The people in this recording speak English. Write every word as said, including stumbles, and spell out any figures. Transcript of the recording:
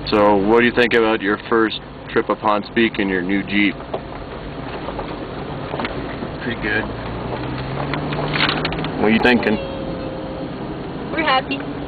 So, what do you think about your first trip up Hans Peak in your new Jeep? Pretty good. What are you thinking? We're happy.